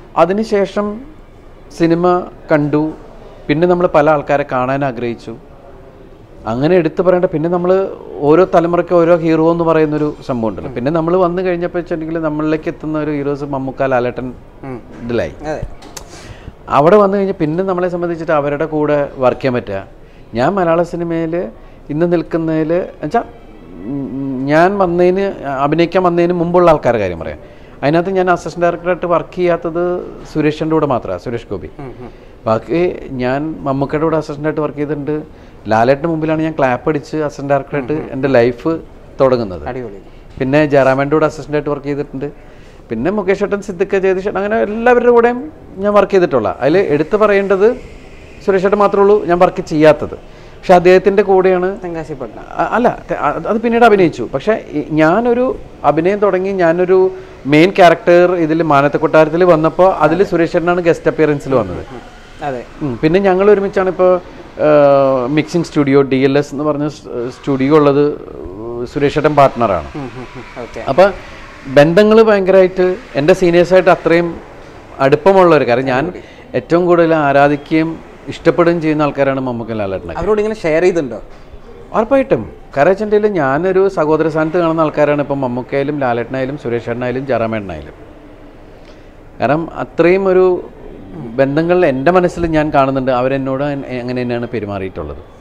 അതിനുശേഷം സിനിമ കണ്ടു, പിന്നെ നമ്മൾ പല ആൾക്കാരെ കാണാൻ ആഗ്രഹിച്ചു. അങ്ങനെ എടുത്തു പറയേണ്ട പിന്നെ നമ്മൾ ഓരോ തലമുറയ്ക്ക് ഓരോ ഹീറോ എന്ന് പറയുന്നൊരു സംഭവം ഉണ്ടല്ലോ. പിന്നെ നമ്മൾ വന്നു കഴിഞ്ഞപ്പോൾ വെച്ചിട്ടുണ്ടെങ്കിൽ നമ്മളിലേക്ക് എത്തുന്ന ഒരു ഹീറോസ് മമ്മൂക്ക, ലാലേട്ടൻ ഇതിലായി. അവിടെ വന്നു കഴിഞ്ഞാൽ പിന്നെ നമ്മളെ സംബന്ധിച്ചിട്ട് അവരുടെ കൂടെ വർക്ക് ചെയ്യാൻ പറ്റുക. ഞാൻ മലയാള സിനിമയിൽ ഇന്ന് നിൽക്കുന്നതിൽ എന്നുവെച്ചാൽ ഞാൻ അഭിനയിക്കാൻ വന്നതിന് മുമ്പുള്ള ആൾക്കാരുടെ കാര്യം പറയാം. അതിനകത്ത് ഞാൻ അസിസ്റ്റന്റ് ഡയറക്ടറായിട്ട് വർക്ക് ചെയ്യാത്തത് സുരേഷിൻ്റെ കൂടെ മാത്രമാണ്, സുരേഷ് ഗോപി. ബാക്കി ഞാൻ മമ്മൂക്കയുടെ കൂടെ അസിസ്റ്റൻ്റായിട്ട് വർക്ക് ചെയ്തിട്ടുണ്ട്. ലാലേട്ടിന് മുമ്പിലാണ് ഞാൻ ക്ലാപ്പ് അടിച്ച് അസിസ്റ്റന്റ് ഡയറക്ടറായിട്ട് എൻ്റെ ലൈഫ് തുടങ്ങുന്നത്. പിന്നെ ജയറാമേൻ്റെ കൂടെ അസിസ്റ്റൻ്റായിട്ട് വർക്ക് ചെയ്തിട്ടുണ്ട്. പിന്നെ മുകേഷ് ഏട്ടൻ, സിദ്ദിഖ്, ജഗദീഷ് ഏട്ടൻ, അങ്ങനെ എല്ലാവരുടെ കൂടെയും ഞാൻ വർക്ക് ചെയ്തിട്ടുള്ള. അതിൽ എടുത്തു പറയേണ്ടത് സുരേഷ് ഏട്ടൻ മാത്രമേ ഉള്ളൂ ഞാൻ വർക്ക് ചെയ്യാത്തത്. പക്ഷെ അദ്ദേഹത്തിൻ്റെ കൂടെയാണ് അല്ല, അത് പിന്നീട് അഭിനയിച്ചു. പക്ഷെ ഞാനൊരു അഭിനയം തുടങ്ങി, ഞാനൊരു മെയിൻ ക്യാരക്ടർ ഇതിൽ മാനത്തെ കൊട്ടാരത്തിൽ വന്നപ്പോൾ അതിൽ സുരേഷ് ഏട്ടനാണ് ഗസ്റ്റ് അപ്പിയറൻസിൽ വന്നത്. പിന്നെ ഞങ്ങൾ ഒരുമിച്ചാണ് ഇപ്പോൾ മിക്സിംഗ് സ്റ്റുഡിയോ DLS എന്ന് പറഞ്ഞ സ്റ്റുഡിയോ ഉള്ളത്. സുരേഷ് ഏട്ടൻ പാർട്ട്ണറാണ്. അപ്പോൾ ബന്ധങ്ങൾ ഭയങ്കരമായിട്ട് എൻ്റെ സീനിയേഴ്സായിട്ട് അത്രയും അടുപ്പമുള്ളവർ. കാരണം ഞാൻ ഏറ്റവും കൂടുതൽ ആരാധിക്കുകയും ഇഷ്ടപ്പെടുകയും ചെയ്യുന്ന ആൾക്കാരാണ് മമ്മൂക്ക, ലാലേട്ടൻ. അവരോട് ഇങ്ങനെ ഷെയർ ചെയ്തിട്ടുണ്ടോ? ഉറപ്പായിട്ടും. കരച്ചൻ്റെയിൽ ഞാനൊരു സഹോദര സ്ഥാനത്ത് കാണുന്ന ആൾക്കാരാണ് ഇപ്പം മമ്മൂക്കയിലും ലാലേട്ടനായാലും സുരേഷ് ഏട്ടനായാലും ജയറാമേട്ടനായാലും. കാരണം അത്രയും ഒരു ബന്ധങ്ങൾ എൻ്റെ മനസ്സിൽ ഞാൻ കാണുന്നുണ്ട്. അവരെന്നോട് അങ്ങനെ തന്നെയാണ് പെരുമാറിയിട്ടുള്ളത്.